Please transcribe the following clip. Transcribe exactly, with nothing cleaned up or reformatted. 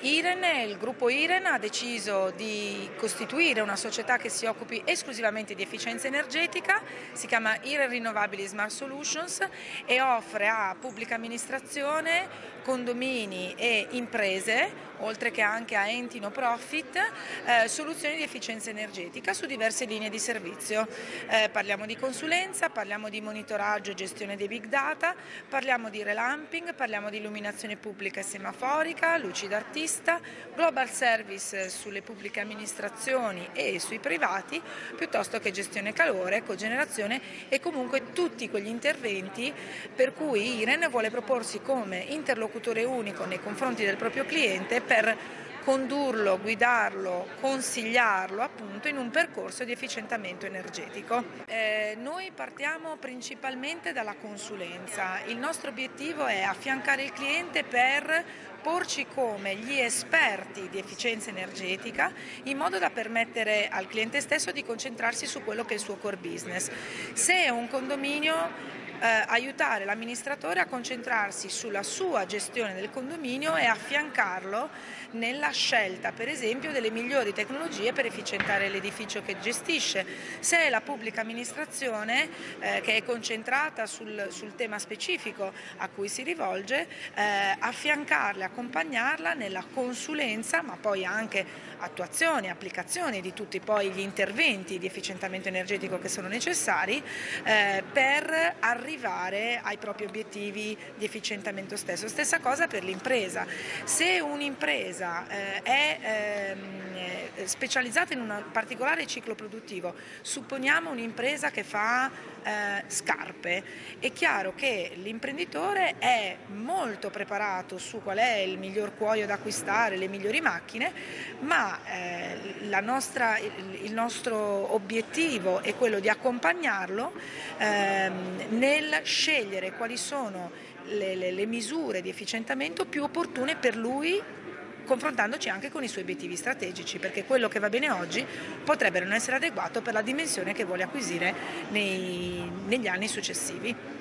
Iren, il gruppo Iren ha deciso di costituire una società che si occupi esclusivamente di efficienza energetica, si chiama Iren Rinnovabili Smart Solutions e offre a pubblica amministrazione, condomini e imprese, oltre che anche a enti no profit, eh, soluzioni di efficienza energetica su diverse linee di servizio. Eh, parliamo di consulenza, parliamo di monitoraggio e gestione dei big data, parliamo di relamping, parliamo di illuminazione pubblica e semaforica, luci d'artista, global service sulle pubbliche amministrazioni e sui privati, piuttosto che gestione calore, cogenerazione e comunque tutti quegli interventi per cui Iren vuole proporsi come interlocutore unico nei confronti del proprio cliente per condurlo, guidarlo, consigliarlo appunto in un percorso di efficientamento energetico. Eh, noi partiamo principalmente dalla consulenza. Il nostro obiettivo è affiancare il cliente per porci come gli esperti di efficienza energetica in modo da permettere al cliente stesso di concentrarsi su quello che è il suo core business. Se è un condominio, Eh, aiutare l'amministratore a concentrarsi sulla sua gestione del condominio e affiancarlo nella scelta, per esempio, delle migliori tecnologie per efficientare l'edificio che gestisce. Se è la pubblica amministrazione eh, che è concentrata sul, sul tema specifico a cui si rivolge, eh, affiancarla, accompagnarla nella consulenza, ma poi anche attuazione, applicazione di tutti poi gli interventi di efficientamento energetico che sono necessari eh, per arrivare ai propri obiettivi di efficientamento stesso. Stessa cosa per l'impresa. Se un'impresa eh, è eh, specializzata in un particolare ciclo produttivo, supponiamo un'impresa che fa eh, scarpe, è chiaro che l'imprenditore è molto preparato su qual è il miglior cuoio da acquistare, le migliori macchine, ma eh, la nostra, il, il nostro obiettivo è quello di accompagnarlo ehm, nel scegliere quali sono le, le, le misure di efficientamento più opportune per lui, confrontandoci anche con i suoi obiettivi strategici, perché quello che va bene oggi potrebbe non essere adeguato per la dimensione che vuole acquisire nei, negli anni successivi.